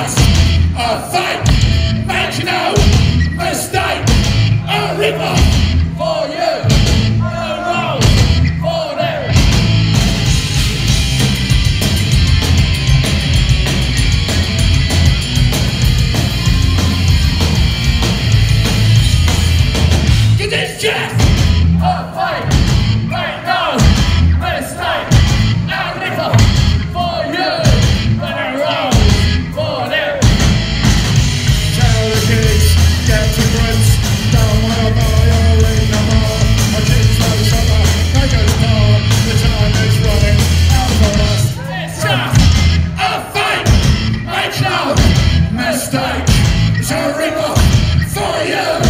just a fight. Make no mistake, a rip-off for you, a roll for them. Cause it's just a fight. Make no mistake, a rip-off for you, and a roll for them. Tell the kids, get to grips. Don't wanna buy or in the bar. My kids love summer, they go to bar. The time is running out for us. It's just a fight. Make no mistake, it's a rip-off for you.